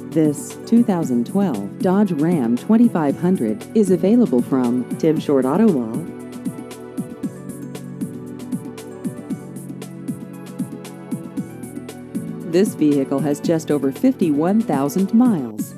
This 2012 Dodge Ram 2500 is available from Tim Short Auto Mall. This vehicle has just over 51,000 miles.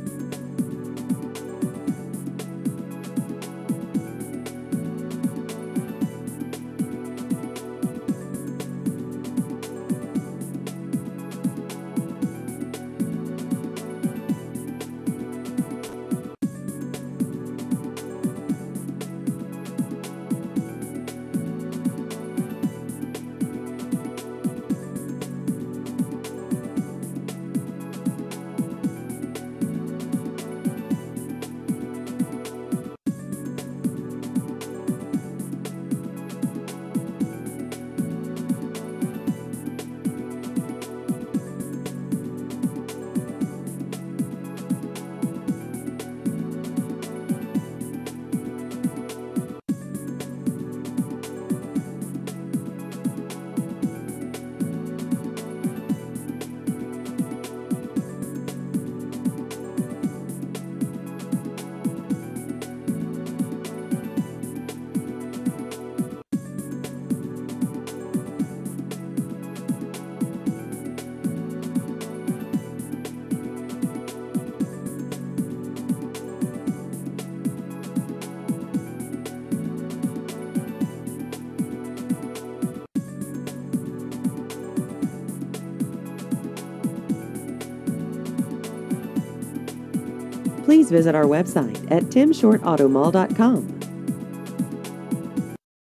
Please visit our website at timshortautomall.com.